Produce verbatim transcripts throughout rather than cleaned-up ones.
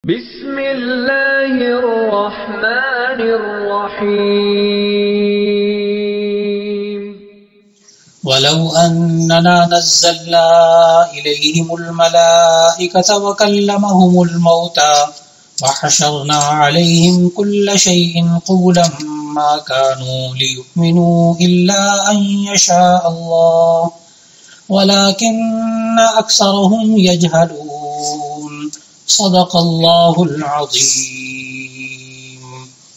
بسم اللہ الرحمن الرحیم وَلَوْ أَنَّنَا نَزَّلْنَا إِلَيْهِمُ الْمَلَائِكَةَ وَكَلَّمَهُمُ الْمَوْتَى وَحَشَرْنَا عَلَيْهِمْ كُلَّ شَيْءٍ قُبُلًا مَا كَانُوا لِيُؤْمِنُوا إِلَّا أَن يَشَاءَ اللَّهُ وَلَكِنَّ أَكْثَرَهُمْ يَجْهَلُونَ صدق اللہ العظیم۔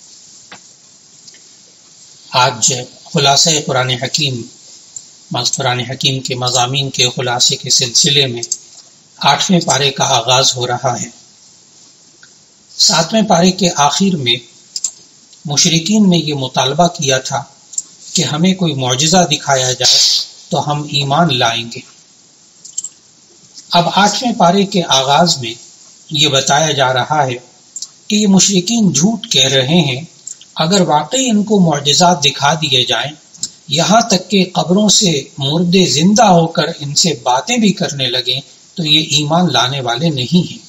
آج خلاصہ قرآن حکیم قرآن حکیم کے مضامین کے خلاصے کے سلسلے میں آٹھویں پارے کا آغاز ہو رہا ہے۔ ساتویں پارے کے آخر میں مشرکین نے یہ مطالبہ کیا تھا کہ ہمیں کوئی معجزہ دکھایا جائے تو ہم ایمان لائیں گے۔ اب آٹھویں پارے کے آغاز میں یہ بتایا جا رہا ہے کہ یہ مشرکین جھوٹ کہہ رہے ہیں، اگر واقعی ان کو معجزات دکھا دیے جائیں، یہاں تک کہ قبروں سے مردے زندہ ہو کر ان سے باتیں بھی کرنے لگیں، تو یہ ایمان لانے والے نہیں ہیں۔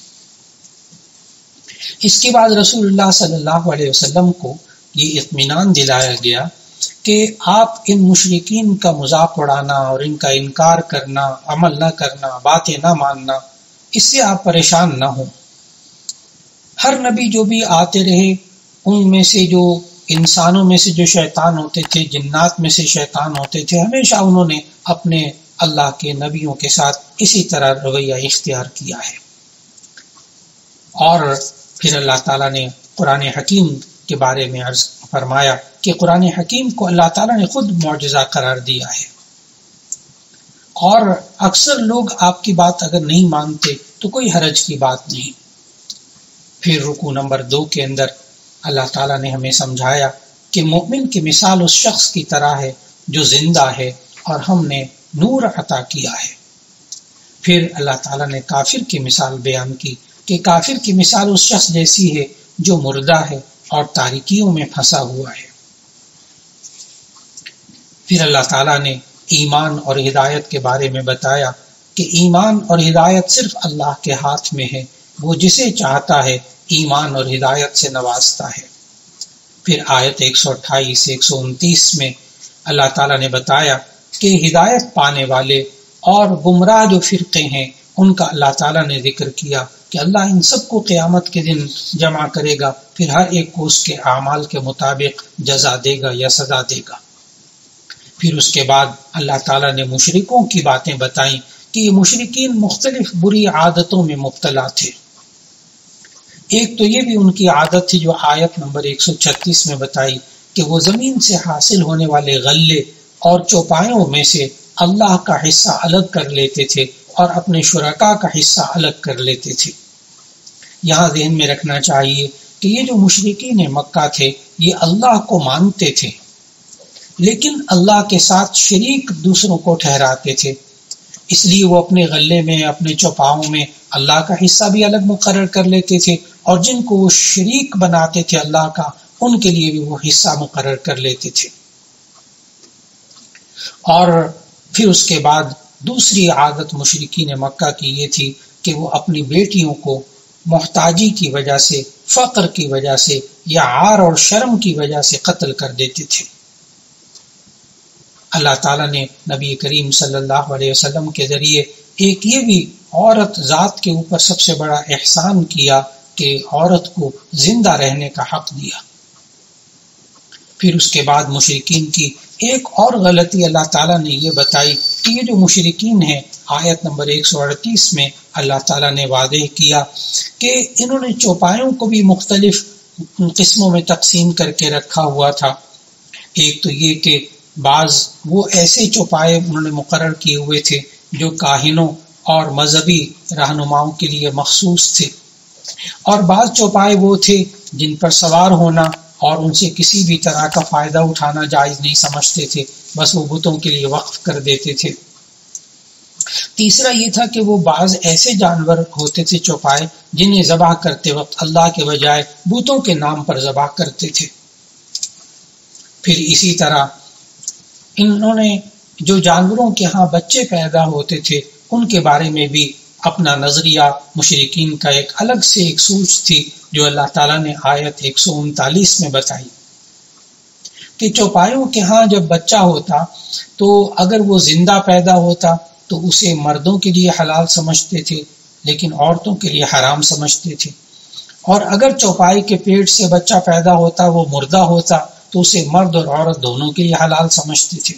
اس کے بعد رسول اللہ صلی اللہ علیہ وسلم کو یہ اطمینان دلایا گیا کہ آپ ان مشرکین کا مذاق اڑانا اور ان کا انکار کرنا، عمل نہ کرنا، باتیں نہ ماننا، اس سے آپ پریشان نہ ہوں۔ ہر نبی جو بھی آتے رہے، ان میں سے جو انسانوں میں سے جو شیطان ہوتے تھے، جنات میں سے شیطان ہوتے تھے، ہمیشہ انہوں نے اپنے اللہ کے نبیوں کے ساتھ اسی طرح رویہ اختیار کیا ہے۔ اور پھر اللہ تعالیٰ نے قرآن حکیم کے بارے میں عرض فرمایا کہ قرآن حکیم کو اللہ تعالیٰ نے خود معجزہ قرار دیا ہے، اور اکثر لوگ آپ کی بات اگر نہیں مانتے تو کوئی حرج کی بات نہیں۔ پھر رکوع نمبر دو کے اندر اللہ تعالیٰ نے ہمیں سمجھایا کہ مومن کی مثال اس شخص کی طرح ہے جو زندہ ہے اور ہم نے نور عطا کیا ہے۔ پھر اللہ تعالیٰ نے کافر کی مثال بیان کی کہ کافر کی مثال اس شخص جیسی ہے جو مردہ ہے اور تاریکیوں میں پھنسا ہوا ہے۔ پھر اللہ تعالیٰ نے ایمان اور ہدایت کے بارے میں بتایا کہ ایمان اور ہدایت صرف اللہ کے ہاتھ میں ہے، وہ جسے چاہتا ہے ایمان اور ہدایت سے نوازتا ہے۔ پھر آیت ایک سو اٹھائیس ایک سو انتیس میں اللہ تعالیٰ نے بتایا کہ ہدایت پانے والے اور گمراہ جو فرقے ہیں ان کا اللہ تعالیٰ نے ذکر کیا کہ اللہ ان سب کو قیامت کے دن جمع کرے گا، پھر ہر ایک کو اس کے اعمال کے مطابق جزا دے گا یا سزا دے گا۔ پھر اس کے بعد اللہ تعالیٰ نے مشرکوں کی باتیں بتائیں کہ یہ مشرکین مختلف بری عادتوں میں مبتلا تھے۔ ایک تو یہ بھی ان کی عادت تھی جو آیت نمبر ایک سو چھتیس میں بتائی کہ وہ زمین سے حاصل ہونے والے غلے اور چوپایوں میں سے اللہ کا حصہ الگ کر لیتے تھے اور اپنے شرکاء کا حصہ الگ کر لیتے تھے۔ یہاں ذہن میں رکھنا چاہیے کہ یہ جو مشرکین مکہ تھے یہ اللہ کو مانتے تھے، لیکن اللہ کے ساتھ شریک دوسروں کو ٹھہراتے تھے، اس لیے وہ اپنے غلے میں، اپنے چوپاؤں میں اللہ کا حصہ بھی الگ مقرر کر لیتے تھے، اور جن کو وہ شریک بناتے تھے اللہ کا، ان کے لیے بھی وہ حصہ مقرر کر لیتے تھے۔ اور پھر اس کے بعد دوسری عادت مشرکین مکہ کی یہ تھی کہ وہ اپنی بیٹیوں کو محتاجی کی وجہ سے، فقر کی وجہ سے یا عار اور شرم کی وجہ سے قتل کر دیتے تھے۔ اللہ تعالیٰ نے نبی کریم صلی اللہ علیہ وسلم کے ذریعے ایک یہ بھی عورت ذات کے اوپر سب سے بڑا احسان کیا کہ عورت کو زندہ رہنے کا حق دیا۔ پھر اس کے بعد مشرکین کی ایک اور غلطی اللہ تعالیٰ نے یہ بتائی کہ یہ جو مشرکین ہیں، آیت نمبر ایک سو اڑتیس میں اللہ تعالیٰ نے واضح کیا کہ انہوں نے چوپایوں کو بھی مختلف قسموں میں تقسیم کر کے رکھا ہوا تھا۔ ایک تو یہ کہ بعض وہ ایسے چوپائے انہوں نے مقرر کیے ہوئے تھے جو کاہنوں اور مذہبی رہنماؤں کے لیے مخصوص تھے، اور بعض چوپائے وہ تھے جن پر سوار ہونا اور ان سے کسی بھی طرح کا فائدہ اٹھانا جائز نہیں سمجھتے تھے، بس وہ بتوں کے لیے وقف کر دیتے تھے۔ تیسرا یہ تھا کہ وہ بعض ایسے جانور ہوتے تھے چوپائے جنہیں ذبح کرتے وقت اللہ کے بجائے بتوں کے نام پر ذبح کرتے تھے۔ پھر اسی طرح انہوں نے جو جانوروں کے ہاں بچے پیدا ہوتے تھے ان کے بارے میں بھی اپنا نظریہ مشرکین کا ایک الگ سے ایک سوچ تھی جو اللہ تعالیٰ نے آیت ایک سو انتالیس میں بتائی کہ چوپایوں کے ہاں جب بچہ ہوتا تو اگر وہ زندہ پیدا ہوتا تو اسے مردوں کے لیے حلال سمجھتے تھے لیکن عورتوں کے لیے حرام سمجھتے تھے، اور اگر چوپائی کے پیٹ سے بچہ پیدا ہوتا وہ مردہ ہوتا تو اسے مرد اور عورت دونوں کے لیے حلال سمجھتے تھے۔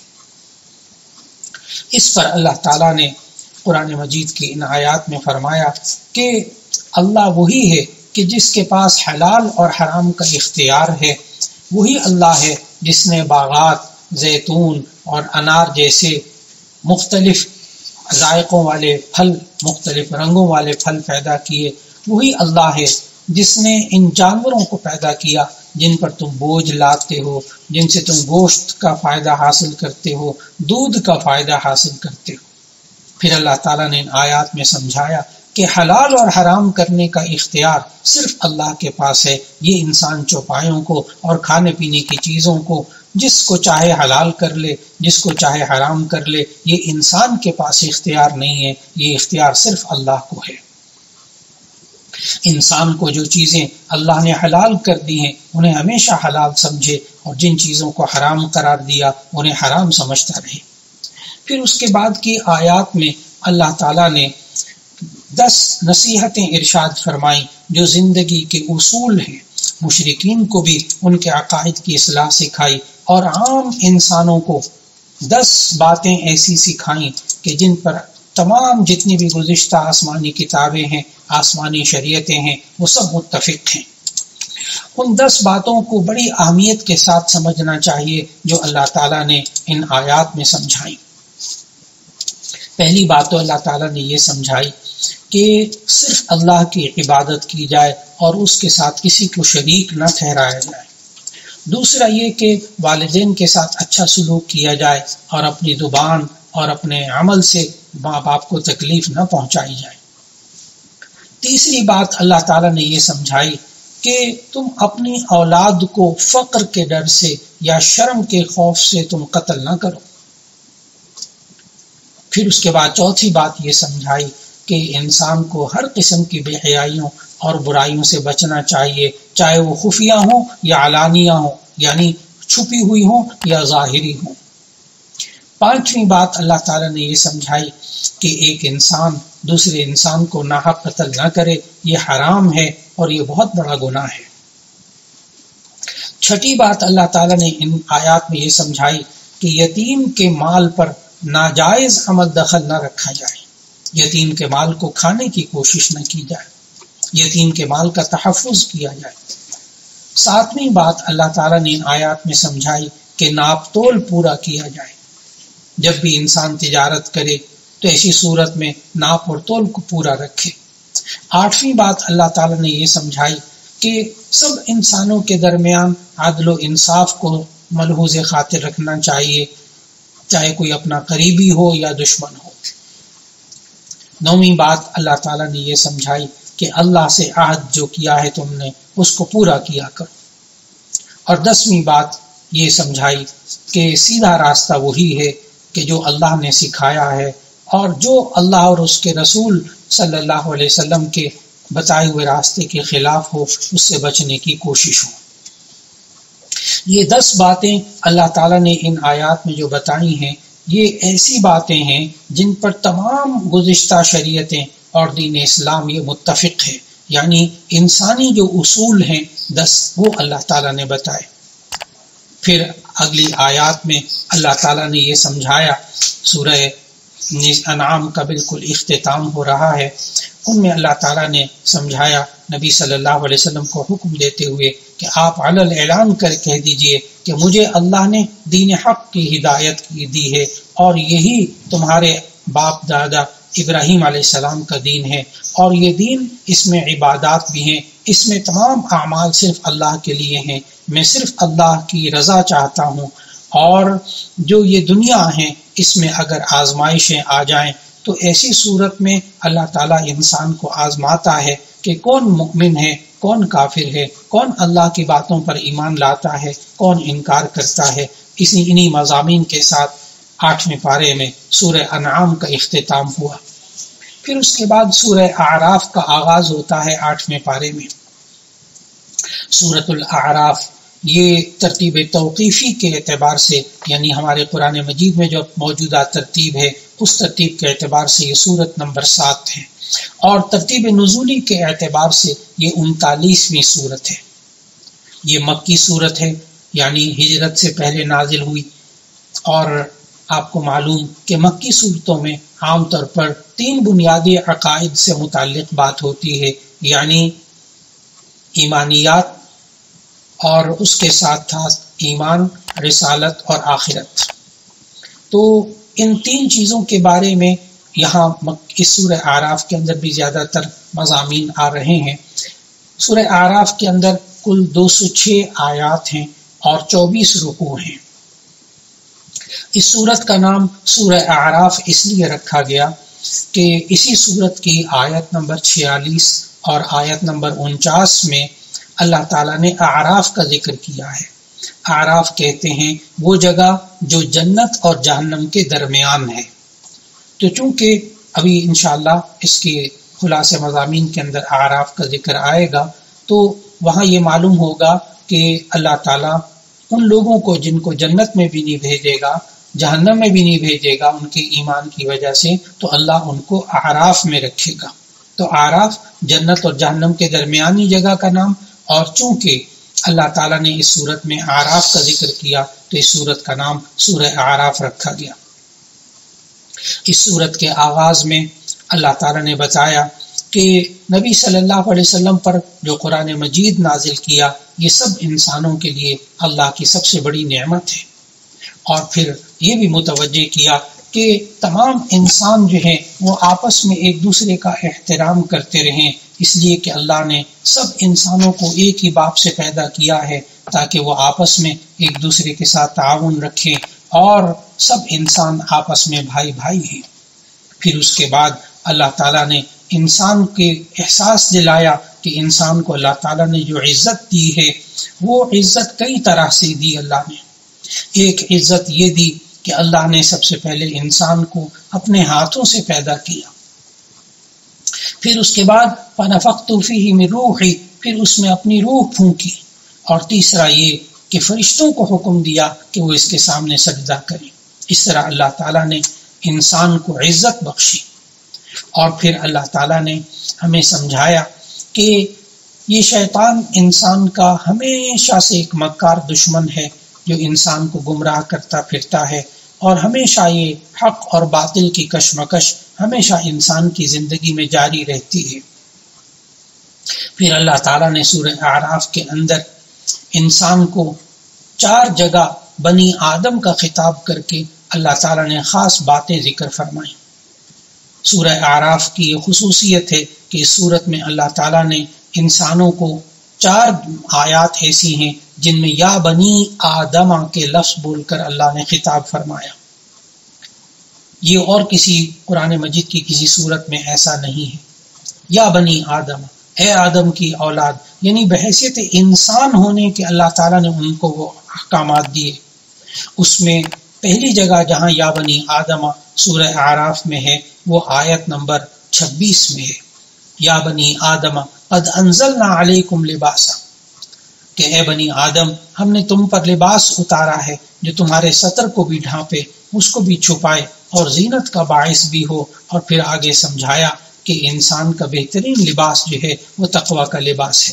اس پر اللہ تعالیٰ نے قرآن مجید کی ان آیات میں فرمایا کہ اللہ وہی ہے کہ جس کے پاس حلال اور حرام کا اختیار ہے، وہی اللہ ہے جس نے باغات، زیتون اور انار جیسے مختلف ذائقوں والے پھل، مختلف رنگوں والے پھل پیدا کیے، وہی اللہ ہے جس نے ان جانوروں کو پیدا کیا جن پر تم بوجھ لاتے ہو، جن سے تم گوشت کا فائدہ حاصل کرتے ہو، دودھ کا فائدہ حاصل کرتے ہو۔ پھر اللہ تعالیٰ نے ان آیات میں سمجھایا کہ حلال اور حرام کرنے کا اختیار صرف اللہ کے پاس ہے۔ یہ انسان چوپایوں کو اور کھانے پینے کی چیزوں کو جس کو چاہے حلال کر لے، جس کو چاہے حرام کر لے، یہ انسان کے پاس اختیار نہیں ہے، یہ اختیار صرف اللہ کو ہے۔ انسان کو جو چیزیں اللہ نے حلال کر دی ہیں انہیں ہمیشہ حلال سمجھے، اور جن چیزوں کو حرام قرار دیا انہیں حرام سمجھتا رہے۔ پھر اس کے بعد کی آیات میں اللہ تعالیٰ نے دس نصیحتیں ارشاد فرمائیں جو زندگی کے اصول ہیں، مشرکین کو بھی ان کے عقائد کی اصلاح سکھائی، اور عام انسانوں کو دس باتیں ایسی سکھائیں کہ جن پر تمام جتنی بھی گزشتہ آسمانی کتابیں ہیں، آسمانی شریعتیں ہیں، وہ سب متفق ہیں۔ ان دس باتوں کو بڑی اہمیت کے ساتھ سمجھنا چاہیے جو اللہ تعالیٰ نے ان آیات میں سمجھائیں۔ پہلی بات تو اللہ تعالیٰ نے یہ سمجھائی کہ صرف اللہ کی عبادت کی جائے اور اس کے ساتھ کسی کو شریک نہ ٹھہرایا جائے۔ دوسرا یہ کہ والدین کے ساتھ اچھا سلوک کیا جائے اور اپنی زبان اور اپنے عمل سے ماں باپ کو تکلیف نہ پہنچائی جائے۔ تیسری بات اللہ تعالیٰ نے یہ سمجھائی کہ تم اپنی اولاد کو فقر کے ڈر سے یا شرم کے خوف سے تم قتل نہ کرو۔ پھر اس کے بعد چوتھی بات یہ سمجھائی کہ انسان کو ہر قسم کی بے حیائیوں اور برائیوں سے بچنا چاہیے، چاہے وہ خفیہ ہوں یا علانیہ ہوں، یعنی چھپی ہوئی ہوں یا ظاہری ہوں۔ پانچویں بات اللہ تعالیٰ نے یہ سمجھائی کہ ایک انسان دوسرے انسان کو ناحق قتل نہ کرے، یہ حرام ہے اور یہ بہت بڑا گناہ ہے۔ چھٹی بات اللہ تعالیٰ نے ان آیات میں یہ سمجھائی کہ یتیم کے مال پر ناجائز عمل دخل نہ رکھا جائے، یتیم کے مال کو کھانے کی کوشش نہ کی جائے، یتیم کے مال کا تحفظ کیا جائے۔ ساتویں بات اللہ تعالیٰ نے ان آیات میں سمجھائی کہ ناپ تول پورا کیا جائے، جب بھی انسان تجارت کرے تو ایسی صورت میں ناپ اور تول کو پورا رکھے۔ آٹھویں بات اللہ تعالیٰ نے یہ سمجھائی کہ سب انسانوں کے درمیان عدل و انصاف کو ملحوظ خاطر رکھنا چاہیے، چاہے کوئی اپنا قریبی ہو یا دشمن ہو۔ نویں بات اللہ تعالیٰ نے یہ سمجھائی کہ اللہ سے عہد جو کیا ہے تم نے اس کو پورا کیا کرو۔ اور دسویں بات یہ سمجھائی کہ سیدھا راستہ وہی ہے کہ جو اللہ نے سکھایا ہے، اور جو اللہ اور اس کے رسول صلی اللہ علیہ وسلم کے بتائے ہوئے راستے کے خلاف ہو اس سے بچنے کی کوشش ہو۔ یہ دس باتیں اللہ تعالیٰ نے ان آیات میں جو بتائی ہیں یہ ایسی باتیں ہیں جن پر تمام گزشتہ شریعتیں اور دین اسلام یہ متفق ہے، یعنی انسانی جو اصول ہیں دس وہ اللہ تعالیٰ نے بتائے۔ پھر اگلی آیات میں اللہ تعالیٰ نے یہ سمجھایا، سورہ انعام کا بالکل اختتام ہو رہا ہے، ان میں اللہ تعالیٰ نے سمجھایا نبی صلی اللہ علیہ وسلم کو حکم دیتے ہوئے کہ آپ علل اعلان کر کہہ دیجئے کہ مجھے اللہ نے دین حق کی ہدایت کی دی ہے، اور یہی تمہارے باپ دادا ابراہیم علیہ السلام کا دین ہے، اور یہ دین اس میں عبادات بھی ہیں، اس میں تمام اعمال صرف اللہ کے لیے ہیں، میں صرف اللہ کی رضا چاہتا ہوں، اور جو یہ دنیا ہے اس میں اگر آزمائشیں آ جائیں تو ایسی صورت میں اللہ تعالیٰ انسان کو آزماتا ہے کہ کون مؤمن ہے، کون کافر ہے، کون اللہ کی باتوں پر ایمان لاتا ہے، کون انکار کرتا ہے۔ اسی انہی مضامین کے ساتھ آٹھویں پارے میں سورہ انعام کا اختتام ہوا۔ پھر اس کے بعد سورہ اعراف کا آغاز ہوتا ہے آٹھویں پارے میں۔ سورۃ الاعراف یہ ترتیب توقیفی کے اعتبار سے، یعنی ہمارے قرآن مجید میں جو موجودہ ترتیب ہے اس ترتیب کے اعتبار سے یہ سورت نمبر سات ہے، اور ترتیب نزولی کے اعتبار سے یہ انتالیسویں سورت ہے۔ یہ مکی سورت ہے، یعنی ہجرت سے پہلے نازل ہوئی، اور آپ کو معلوم کہ مکی صورتوں میں عام طور پر تین بنیادی عقائد سے متعلق بات ہوتی ہے، یعنی ایمانیات، اور اس کے ساتھ تھا ایمان، رسالت اور آخرت۔ تو ان تین چیزوں کے بارے میں یہاں اس سورہ اعراف کے اندر بھی زیادہ تر مضامین آ رہے ہیں۔ سورہ اعراف کے اندر کل دو سو چھ آیات ہیں اور چوبیس رکوع ہیں۔ اس سورت کا نام سورہ اعراف اس لیے رکھا گیا کہ اسی سورت کی آیت نمبر چھیالیس اور آیت نمبر انچاس میں اللہ تعالیٰ نے اعراف کا ذکر کیا ہے۔ اعراف کہتے ہیں وہ جگہ جو جنت اور جہنم کے درمیان ہے۔ تو چونکہ ابھی انشاءاللہ اس کے خلاصے مضامین کے اندر اعراف کا ذکر آئے گا، تو وہاں یہ معلوم ہوگا کہ اللہ تعالیٰ ان لوگوں کو جن کو جنت میں بھی نہیں بھیجے گا، جہنم میں بھی نہیں بھیجے گا ان کے ایمان کی وجہ سے، تو اللہ ان کو اعراف میں رکھے گا۔ تو اعراف جنت اور جہنم کے درمیانی جگہ کا نام، اور چونکہ اللہ تعالیٰ نے اس صورت میں اعراف کا ذکر کیا تو اس صورت کا نام سورہ اعراف رکھا گیا۔ اس صورت کے آغاز میں اللہ تعالیٰ نے بتایا کہ نبی صلی اللہ علیہ وسلم پر جو قرآن مجید نازل کیا یہ سب انسانوں کے لیے اللہ کی سب سے بڑی نعمت ہے، اور پھر یہ بھی متوجہ کیا کہ تمام انسان جو ہیں وہ آپس میں ایک دوسرے کا احترام کرتے رہیں، اس لیے کہ اللہ نے سب انسانوں کو ایک ہی باپ سے پیدا کیا ہے تاکہ وہ آپس میں ایک دوسرے کے ساتھ تعاون رکھیں، اور سب انسان آپس میں بھائی بھائی ہیں۔ پھر اس کے بعد اللہ تعالیٰ نے انسان کے احساس دلایا کہ انسان کو اللہ تعالیٰ نے جو عزت دی ہے وہ عزت کئی طرح سے دی۔ اللہ نے ایک عزت یہ دی کہ اللہ نے سب سے پہلے انسان کو اپنے ہاتھوں سے پیدا کیا، پھر اس کے بعد فَنَفَخْتُ فِيهِ مِن رُوحِي، پھر اس میں اپنی روح پھونکی، اور تیسرا یہ کہ فرشتوں کو حکم دیا کہ وہ اس کے سامنے سجدہ کریں۔ اس طرح اللہ تعالیٰ نے انسان کو عزت بخشی، اور پھر اللہ تعالیٰ نے ہمیں سمجھایا کہ یہ شیطان انسان کا ہمیشہ سے ایک مکار دشمن ہے جو انسان کو گمراہ کرتا پھرتا ہے، اور ہمیشہ یہ حق اور باطل کی کشمکش ہمیشہ انسان کی زندگی میں جاری رہتی ہے۔ پھر اللہ تعالیٰ نے سورہ اعراف کے اندر انسان کو چار جگہ بنی آدم کا خطاب کر کے اللہ تعالیٰ نے خاص باتیں ذکر فرمائیں۔ سورہ اعراف کی یہ خصوصیت ہے کہ اس سورت میں اللہ تعالیٰ نے انسانوں کو چار آیات ایسی ہیں جن میں یا بنی آدم کے لفظ بول کر اللہ نے خطاب فرمایا۔ یہ اور کسی قرآن مجید کی کسی صورت میں ایسا نہیں ہے۔ یا بنی آدم، اے آدم کی اولاد، یعنی بحیثیت انسان ہونے کے اللہ تعالیٰ نے ان کو وہ احکامات دیے۔ اس میں پہلی جگہ جہاں یا بنی آدم سورہ اعراف میں ہے وہ آیت نمبر چھبیس میں ہے۔ یا بنی آدم قد انزلنا علیکم لباسا، کہ اے بنی آدم ہم نے تم پر لباس اتارا ہے جو تمہارے سطر کو بھی ڈھانپے، اس کو بھی چھپائے اور زینت کا باعث بھی ہو، اور پھر آگے سمجھایا کہ انسان کا بہترین لباس جو ہے وہ تقوی کا لباس ہے۔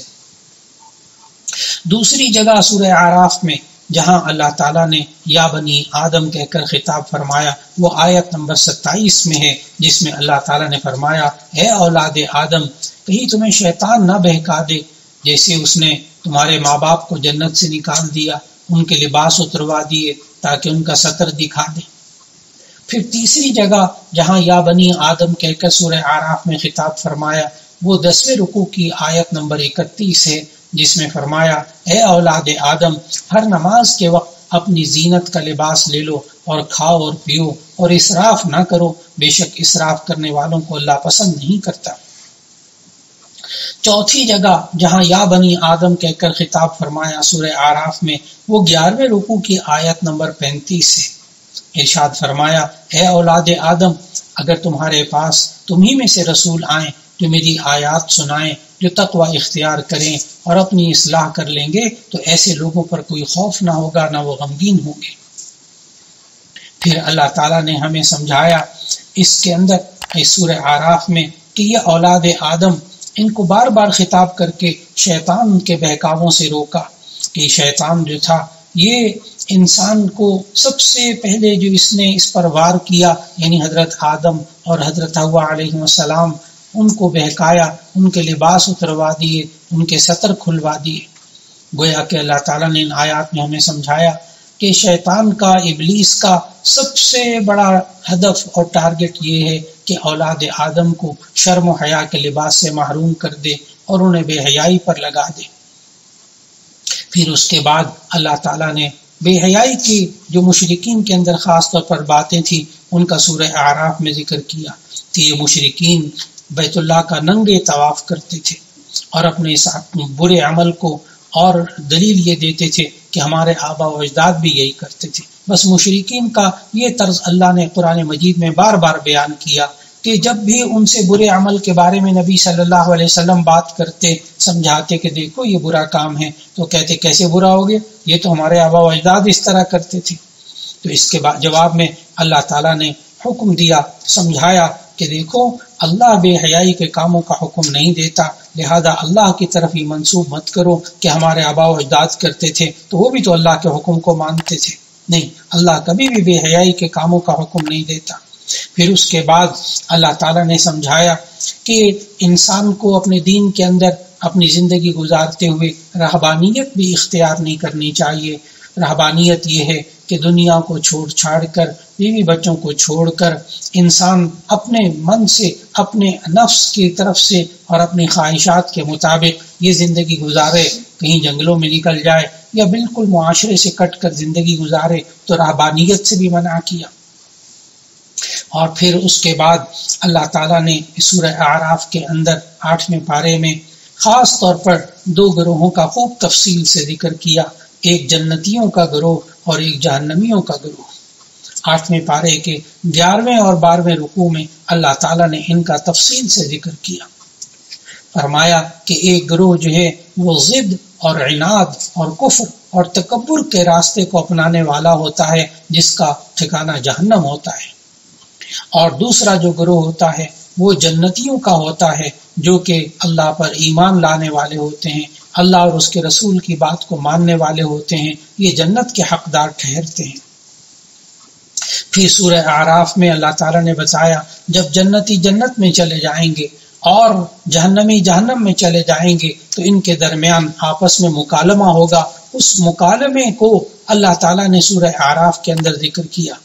دوسری جگہ سورہ اعراف میں جہاں اللہ تعالیٰ نے یا بنی آدم کہہ کر خطاب فرمایا وہ آیت نمبر ستائیس میں ہے، جس میں اللہ تعالیٰ نے فرمایا اے اولاد آدم کہیں تمہیں شیطان نہ بہکا دے، جیسے اس نے تمہارے ماں باپ کو جنت سے نکال دیا، ان کے لباس اتروا دیے تاکہ ان کا سطر دکھا دے۔ پھر تیسری جگہ جہاں یا بنی آدم کہہ کر سورہ اعراف میں خطاب فرمایا وہ دسویں رکوع کی آیت نمبر اکتیس ہے، جس میں فرمایا اے اولاد آدم ہر نماز کے وقت اپنی زینت کا لباس لے لو اور کھاؤ اور پیو اور اسراف نہ کرو، بے شک اسراف کرنے والوں کو اللہ پسند نہیں کرتا۔ چوتھی جگہ جہاں یا بنی آدم کہہ کر خطاب فرمایا سورہ اعراف میں وہ گیارہویں رکوع کی آیت نمبر پینتیس ہے، ارشاد فرمایا اے اولاد آدم، اگر تمہارے پاس تمہیں میں سے رسول آئیں جو میری آیات سنائیں، جو تقوی اختیار کریں اور اپنی اصلاح کر لیں گے، تو ایسے لوگوں پر کوئی خوف نہ ہوگا، نہ وہ غمگین ہوں گے۔ پھر اللہ تعالیٰ نے ہمیں سمجھایا اس کے اندر اس سورہ اعراف میں کہ یہ اولاد آدم، ان کو بار بار خطاب کر کے شیطان کے بہکاووں سے روکا کہ شیطان جو تھا یہ انسان کو سب سے پہلے جو اس نے اس پر وار کیا، یعنی حضرت آدم اور حضرت حوا علیہ السلام، ان کو بہکایا، ان کے لباس اتروا دیے، ان کے سطر کھلوا دیے۔ گویا کہ اللہ تعالیٰ نے ان آیات میں ہمیں سمجھایا کہ شیطان کا، ابلیس کا سب سے بڑا ہدف اور ٹارگٹ یہ ہے کہ اولاد آدم کو شرم و حیا کے لباس سے محروم کر دے اور انہیں بے حیائی پر لگا دے۔ پھر اس کے بعد اللہ تعالیٰ نے بے حیائی کی جو مشرکین کے اندر خاص طور پر باتیں تھیں ان کا سورہ اعراف میں ذکر کیا کہ یہ مشرکین بیت اللہ کا ننگے طواف کرتے تھے اور اپنے اس برے عمل کو اور دلیل یہ دیتے تھے کہ ہمارے آبا و اجداد بھی یہی کرتے تھے۔ بس مشرکین کا یہ طرز اللہ نے قرآن مجید میں بار بار بیان کیا کہ جب بھی ان سے برے عمل کے بارے میں نبی صلی اللہ علیہ وسلم بات کرتے، سمجھاتے کہ دیکھو یہ برا کام ہے، تو کہتے کیسے برا ہو گیا، یہ تو ہمارے آبا و اجداد اس طرح کرتے تھے۔ تو اس کے بعد جواب میں اللہ تعالیٰ نے حکم دیا، سمجھایا کہ دیکھو اللہ بے حیائی کے کاموں کا حکم نہیں دیتا، لہذا اللہ کی طرف ہی منسوب مت کرو کہ ہمارے آبا و اجداد کرتے تھے تو وہ بھی تو اللہ کے حکم کو مانتے تھے۔ نہیں، اللہ کبھی بھی بے حیائی کے کاموں کا حکم نہیں دیتا۔ پھر اس کے بعد اللہ تعالیٰ نے سمجھایا کہ انسان کو اپنے دین کے اندر اپنی زندگی گزارتے ہوئے رہبانیت بھی اختیار نہیں کرنی چاہیے۔ رہبانیت یہ ہے کہ دنیا کو چھوڑ چھاڑ کر، بیوی بچوں کو چھوڑ کر انسان اپنے من سے، اپنے نفس کی طرف سے اور اپنی خواہشات کے مطابق یہ زندگی گزارے، کہیں جنگلوں میں نکل جائے یا بالکل معاشرے سے کٹ کر زندگی گزارے، تو رہبانیت سے بھی منع کیا۔ اور پھر اس کے بعد اللہ تعالیٰ نے سورہ اعراف کے اندر آٹھویں پارے میں خاص طور پر دو گروہوں کا خوب تفصیل سے ذکر کیا، ایک جنتیوں کا گروہ اور ایک جہنمیوں کا گروہ۔ آٹھویں پارے کے گیارہویں اور بارہویں رکوع میں اللہ تعالیٰ نے ان کا تفصیل سے ذکر کیا۔ فرمایا کہ ایک گروہ جو ہے وہ ضد اور عناد اور کفر اور تکبر کے راستے کو اپنانے والا ہوتا ہے، جس کا ٹھکانہ جہنم ہوتا ہے، اور دوسرا جو گروہ ہوتا ہے وہ جنتیوں کا ہوتا ہے، جو کہ اللہ پر ایمان لانے والے ہوتے ہیں، اللہ اور اس کے رسول کی بات کو ماننے والے ہوتے ہیں، یہ جنت کے حقدار ٹھہرتے ہیں۔ پھر سورہ اعراف میں اللہ تعالیٰ نے بتایا جب جنتی جنت میں چلے جائیں گے اور جہنمی جہنم میں چلے جائیں گے تو ان کے درمیان آپس میں مکالمہ ہوگا۔ اس مکالمے کو اللہ تعالیٰ نے سورہ اعراف کے اندر ذکر کیا،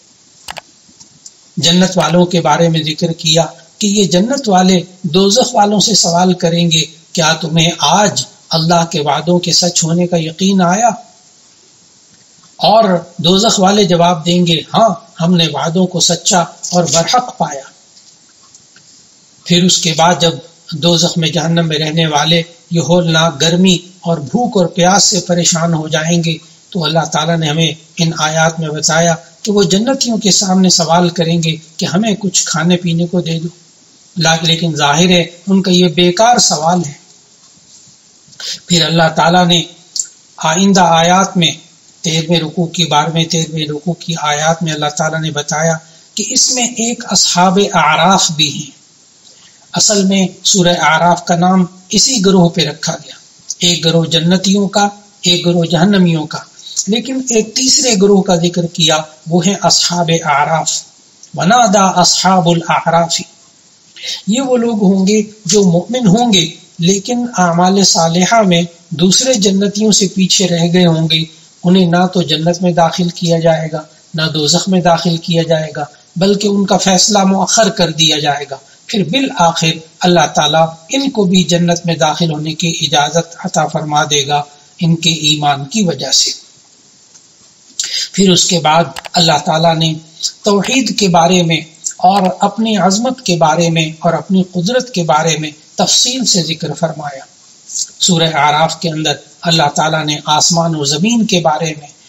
جنت والوں کے بارے میں ذکر کیا کہ یہ جنت والے دوزخ والوں سے سوال کریں گے کیا تمہیں آج اللہ کے وعدوں کے سچ ہونے کا یقین آیا؟ اور دوزخ والے جواب دیں گے ہاں، ہم نے وعدوں کو سچا اور برحق پایا۔ پھر اس کے بعد جب دوزخ میں، جہنم میں رہنے والے یہ ہولناک گرمی اور بھوک اور پیاس سے پریشان ہو جائیں گے تو اللہ تعالیٰ نے ہمیں ان آیات میں بتایا کہ وہ جنتیوں کے سامنے سوال کریں گے کہ ہمیں کچھ کھانے پینے کو دے دو، لیکن ظاہر ہے ان کا یہ بیکار سوال ہے۔ پھر اللہ تعالیٰ نے آئندہ آیات میں تیرہویں رکوع کی بارہویں تیرہویں رکوع کی آیات میں اللہ تعالیٰ نے بتایا کہ اس میں ایک اصحاب اعراف بھی ہیں۔ اصل میں سورہ اعراف کا نام اسی گروہ پہ رکھا گیا، ایک گروہ جنتیوں کا، ایک گروہ جہنمیوں کا، لیکن ایک تیسرے گروہ کا ذکر کیا، وہ ہیں اصحاب اعراف۔ ونادى اصحاب الاعراف، یہ وہ لوگ ہوں گے جو مؤمن ہوں گے لیکن اعمال صالحہ میں دوسرے جنتیوں سے پیچھے رہ گئے ہوں گے، انہیں نہ تو جنت میں داخل کیا جائے گا نہ دوزخ میں داخل کیا جائے گا، بلکہ ان کا فیصلہ مؤخر کر دیا جائے گا۔ پھر بالآخر اللہ تعالیٰ ان کو بھی جنت میں داخل ہونے کی اجازت عطا فرما دے گا ان کے ایمان کی وجہ سے۔ پھر اس کے بعد اللہ تعالیٰ نے توحید کے بارے میں اور اپنی عظمت کے بارے میں اور اپنی قدرت کے بارے میں تفصیل سے ذکر فرمایا۔ سورہ اعراف کے اندر اللہ تعالیٰ نے آسمان و زمین کے بارے میں،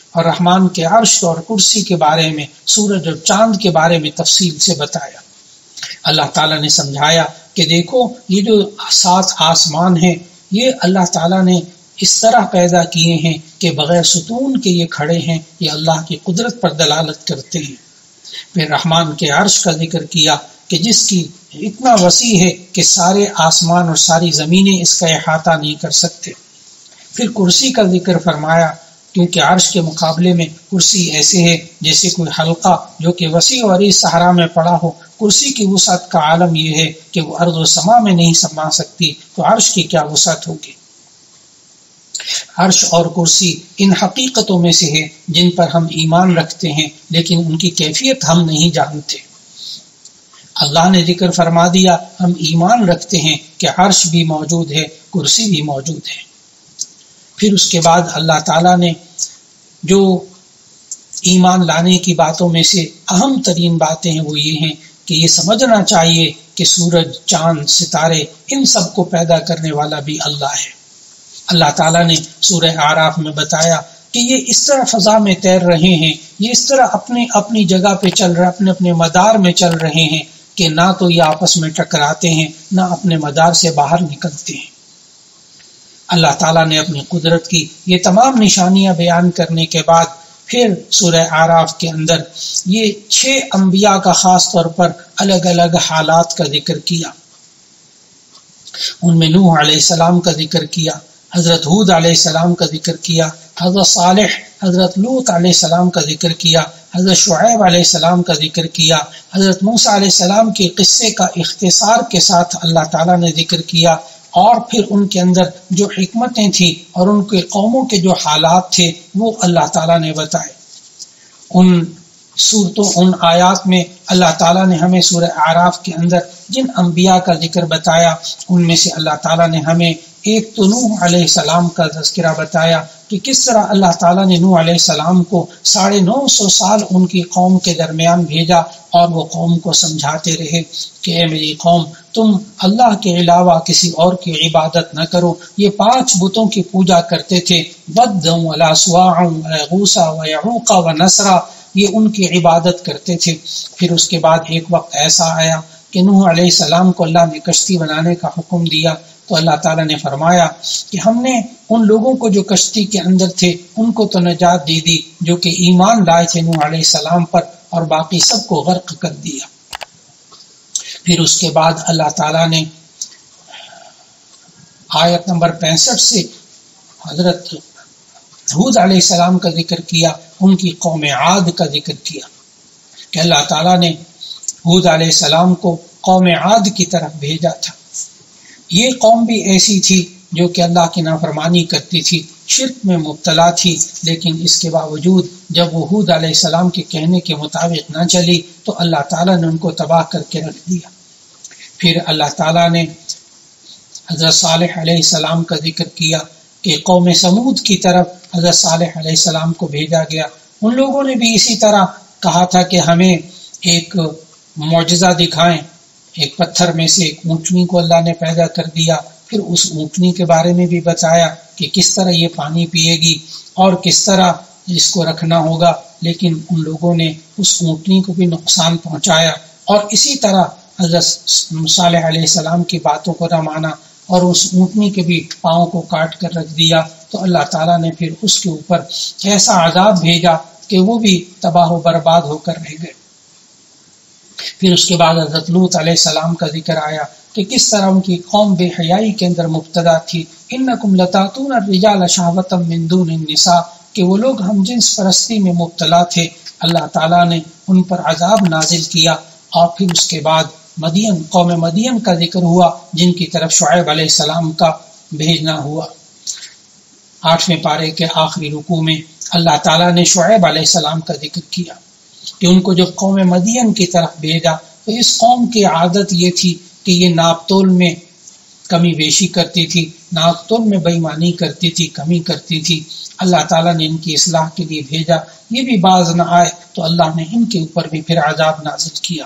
اور رحمان کے عرش اور کرسی کے بارے میں، سورج اور چاند کے بارے میں تفصیل سے بتایا۔ اللہ تعالیٰ نے سمجھایا کہ دیکھو یہ جو سات آسمان ہیں یہ اللہ تعالیٰ نے اس طرح پیدا کیے ہیں کہ بغیر ستون کے یہ کھڑے ہیں، یہ اللہ کی قدرت پر دلالت کرتے ہیں۔ پھر رحمان کے عرش کا ذکر کیا کہ جس کی اتنا وسیع ہے کہ سارے آسمان اور ساری زمینیں اس کا احاطہ نہیں کر سکتے۔ پھر کرسی کا ذکر فرمایا، کیونکہ عرش کے مقابلے میں کرسی ایسے ہے جیسے کوئی حلقہ جو کہ وسیع و عریض صحرا میں پڑا ہو۔ کرسی کی وسعت کا عالم یہ ہے کہ وہ ارض و سما میں نہیں سما سکتی، تو عرش کی کیا وسعت ہوگی۔ عرش اور کرسی ان حقیقتوں میں سے ہے جن پر ہم ایمان رکھتے ہیں، لیکن ان کی کیفیت ہم نہیں جانتے۔ اللہ نے ذکر فرما دیا، ہم ایمان رکھتے ہیں کہ عرش بھی موجود ہے، کرسی بھی موجود ہے۔ پھر اس کے بعد اللہ تعالیٰ نے جو ایمان لانے کی باتوں میں سے اہم ترین باتیں ہیں وہ یہ ہیں کہ یہ سمجھنا چاہیے کہ سورج، چاند، ستارے، ان سب کو پیدا کرنے والا بھی اللہ ہے۔ اللہ تعالیٰ نے سورہ اعراف میں بتایا کہ یہ اس طرح فضا میں تیر رہے ہیں، یہ اس طرح اپنی اپنی جگہ پہ چل رہے، اپنے اپنے مدار میں چل رہے ہیں کہ نہ تو یہ آپس میں ٹکراتے ہیں، نہ اپنے مدار سے باہر نکلتے ہیں۔ اللہ تعالیٰ نے اپنی قدرت کی یہ تمام نشانیاں بیان کرنے کے بعد پھر سورہ اعراف کے اندر یہ چھ انبیاء کا خاص طور پر الگ الگ حالات کا ذکر کیا۔ ان میں نوح علیہ السلام کا ذکر کیا، حضرت ہود علیہ السلام کا ذکر کیا، حضرت صالح، حضرت لوط علیہ السلام کا ذکر کیا، حضرت شعیب علیہ السلام کا ذکر کیا، حضرت موسیٰ علیہ السلام کے قصے کا اختصار کے ساتھ اللہ تعالیٰ نے ذکر کیا، اور پھر ان کے اندر جو حکمتیں تھیں اور ان کے قوموں کے جو حالات تھے وہ اللہ تعالیٰ نے بتائے۔ ان صورتوں، ان آیات میں اللہ تعالیٰ نے ہمیں سورہ اعراف کے اندر جن انبیاء کا ذکر بتایا ان میں سے اللہ تعالیٰ نے ہمیں ایک تو نوح علیہ السلام کا تذکرہ بتایا کہ کس طرح اللہ تعالیٰ نے نوح علیہ السلام کو ساڑھے نو سو سال ان کی قوم کے درمیان بھیجا، اور وہ قوم کو سمجھاتے رہے کہ اے میری قوم، تم اللہ کے علاوہ کسی اور کی عبادت نہ کرو۔ یہ پانچ بتوں کی پوجا کرتے تھے، ود ولا سواع ویغوث ویعوق ونسرا، یہ ان کی عبادت کرتے تھے۔ پھر اس کے بعد ایک وقت ایسا آیا کہ نوح علیہ السلام کو اللہ نے کشتی بنانے کا حکم دیا، تو اللہ تعالیٰ نے فرمایا کہ ہم نے ان لوگوں کو جو کشتی کے اندر تھے ان کو تو نجات دے دی جو کہ ایمان لائے تھے نوح علیہ السلام پر، اور باقی سب کو غرق کر دیا۔ پھر اس کے بعد اللہ تعالیٰ نے آیت نمبر پینسٹھ سے حضرت ہود علیہ السلام کا ذکر کیا، ان کی قوم عاد کا ذکر کیا کہ اللہ تعالیٰ نے ہود علیہ السلام کو قوم عاد کی طرف بھیجا تھا۔ یہ قوم بھی ایسی تھی جو کہ اللہ کی نافرمانی کرتی تھی، شرک میں مبتلا تھی، لیکن اس کے باوجود جب وہ ہود علیہ السلام کے کہنے کے مطابق نہ چلی تو اللہ تعالیٰ نے ان کو تباہ کر کے رکھ دیا۔ پھر اللہ تعالیٰ نے حضرت صالح علیہ السلام کا ذکر کیا کہ قوم سمود کی طرف حضرت صالح علیہ السلام کو بھیجا گیا۔ ان لوگوں نے بھی اسی طرح کہا تھا کہ ہمیں ایک معجزہ دکھائیں، ایک پتھر میں سے ایک اونٹنی کو اللہ نے پیدا کر دیا، پھر اس اونٹنی کے بارے میں بھی بتایا کہ کس طرح یہ پانی پیے گی اور کس طرح اس کو رکھنا ہوگا، لیکن ان لوگوں نے اس اونٹنی کو بھی نقصان پہنچایا، اور اسی طرح حضرت صالح علیہ السلام کی باتوں کو نہ مانا اور اس اونٹنی کے بھی پاؤں کو کاٹ کر رکھ دیا، تو اللہ تعالیٰ نے پھر اس کے اوپر ایسا عذاب بھیجا کہ وہ بھی تباہ و برباد ہو کر رہ گئے۔ پھر اس کے بعد حضرت لوط علیہ السلام کا ذکر آیا کہ کس طرح ان کی قوم بے حیائی کے اندر مبتلا تھی۔ انکم لتاتون الرجال شہوۃ من دون النساء، کہ وہ لوگ ہم جنس پرستی میں مبتلا تھے، اللہ تعالیٰ نے ان پر عذاب نازل کیا۔ اور پھر اس کے بعد مدین، قوم مدین کا ذکر ہوا جن کی طرف شعیب علیہ السلام کا بھیجنا ہوا۔ آٹھویں پارے کے آخری رکوع میں اللہ تعالیٰ نے شعیب علیہ السلام کا ذکر کیا کہ ان کو جب قوم مدین کی طرف بھیجا تو اس قوم کی عادت یہ تھی کہ یہ ناپ تول میں کمی بیشی کرتی تھی، ناپ تول میں بے ایمانی کرتی تھی، کمی کرتی تھی۔ اللہ تعالیٰ نے ان کی اصلاح کے لیے بھیجا، یہ بھی باز نہ آئے تو اللہ نے ان کے اوپر بھی پھر عذاب نازل کیا۔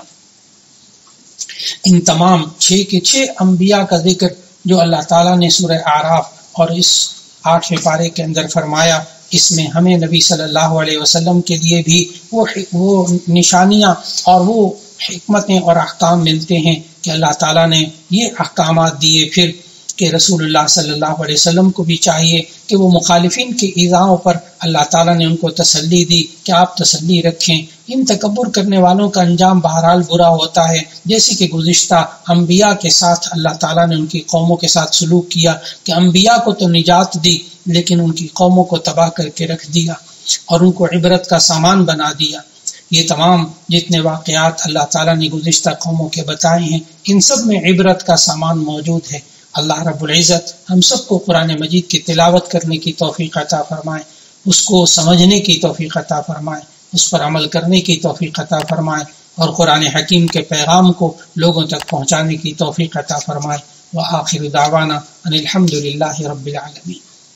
ان تمام چھ کے چھ انبیاء کا ذکر جو اللہ تعالیٰ نے سورہ اعراف اور اس آٹھویں پارے کے اندر فرمایا اس میں ہمیں نبی صلی اللہ علیہ وسلم کے لیے بھی وہ وہ نشانیاں اور وہ حکمتیں اور احکام ملتے ہیں کہ اللہ تعالیٰ نے یہ احکامات دیے، پھر کہ رسول اللہ صلی اللہ علیہ وسلم کو بھی چاہیے کہ وہ مخالفین کے ایذاؤں پر اللہ تعالیٰ نے ان کو تسلی دی کہ آپ تسلی رکھیں، ان تکبر کرنے والوں کا انجام بہرحال برا ہوتا ہے، جیسے کہ گزشتہ انبیاء کے ساتھ اللہ تعالیٰ نے ان کی قوموں کے ساتھ سلوک کیا کہ انبیاء کو تو نجات دی لیکن ان کی قوموں کو تباہ کر کے رکھ دیا اور ان کو عبرت کا سامان بنا دیا۔ یہ تمام جتنے واقعات اللہ تعالیٰ نے گزشتہ قوموں کے بتائے ہیں، ان سب میں عبرت کا سامان موجود ہے۔ اللہ رب العزت ہم سب کو قرآن مجید کی تلاوت کرنے کی توفیق عطا فرمائے، اس کو سمجھنے کی توفیق عطا فرمائے، اس پر عمل کرنے کی توفیق عطا فرمائے اور قرآن حکیم کے پیغام کو لوگوں تک پہنچانے کی توفیق عطا فرمائے۔ وآخر دعوانا ان الحمد للہ رب العالمین۔